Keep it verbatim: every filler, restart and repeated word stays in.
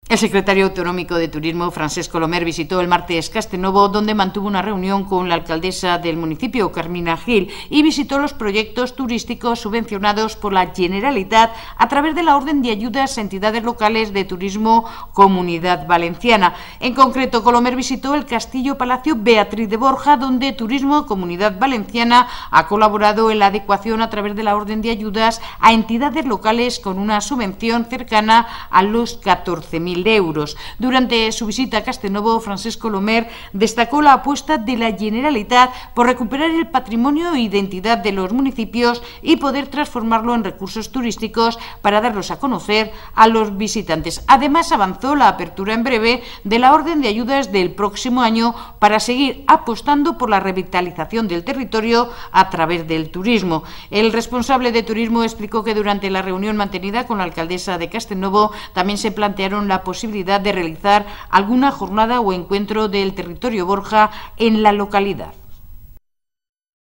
El secretario autonómico de Turismo, Francesc Colomer, visitó el martes Castelnuovo, donde mantuvo una reunión con la alcaldesa del municipio, Carmina Gil, y visitó los proyectos turísticos subvencionados por la Generalitat a través de la Orden de Ayudas a Entidades Locales de Turismo Comunidad Valenciana. En concreto, Colomer visitó el Castillo Palacio Beatriz de Borja, donde Turismo Comunidad Valenciana ha colaborado en la adecuación a través de la Orden de Ayudas a entidades locales con una subvención cercana a los catorce mil euros. Durante su visita a Castelnuovo, Francesc Colomer destacó la apuesta de la Generalitat por recuperar el patrimonio e identidad de los municipios y poder transformarlo en recursos turísticos para darlos a conocer a los visitantes. Además, avanzó la apertura en breve de la orden de ayudas del próximo año para seguir apostando por la revitalización del territorio a través del turismo. El responsable de turismo explicó que durante la reunión mantenida con la alcaldesa de Castelnuovo también se plantearon la posibilidad de realizar alguna jornada o encuentro del territorio Borja en la localidad.